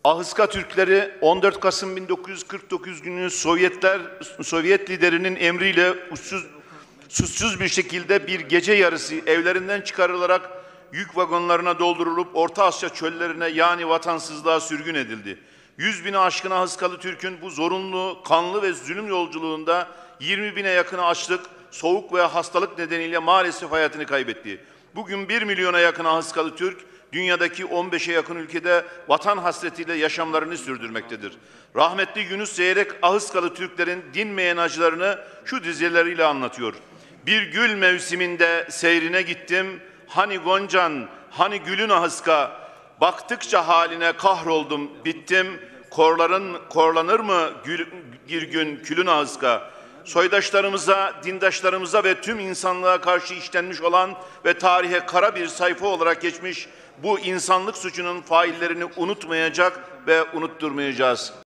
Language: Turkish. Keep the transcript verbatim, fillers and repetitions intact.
Ahıska Türkleri on dört Kasım bin dokuz yüz kırk dokuz günü Sovyetler Sovyet liderinin emriyle uçsuz, suçsuz bir şekilde bir gece yarısı evlerinden çıkarılarak yük vagonlarına doldurulup Orta Asya çöllerine yani vatansızlığa sürgün edildi. Yüz bine aşkın Ahıskalı Türk'ün bu zorunlu, kanlı ve zulüm yolculuğunda yirmi bine yakını açlık, soğuk ve hastalık nedeniyle maalesef hayatını kaybetti. Bugün bir milyona yakın Ahıskalı Türk, dünyadaki on beşe yakın ülkede vatan hasretiyle yaşamlarını sürdürmektedir. Rahmetli Yunus Zeyrek Ahıskalı Türklerin dinmeyen acılarını şu dizeleriyle anlatıyor. Bir gül mevsiminde seyrine gittim, hani goncan, hani gülün ahıska, baktıkça haline kahroldum, bittim, korların korlanır mı gül, bir gün külün ahıska? Soydaşlarımıza, dindaşlarımıza ve tüm insanlığa karşı işlenmiş olan ve tarihe kara bir sayfa olarak geçmiş bu insanlık suçunun faillerini unutmayacak ve unutturmayacağız.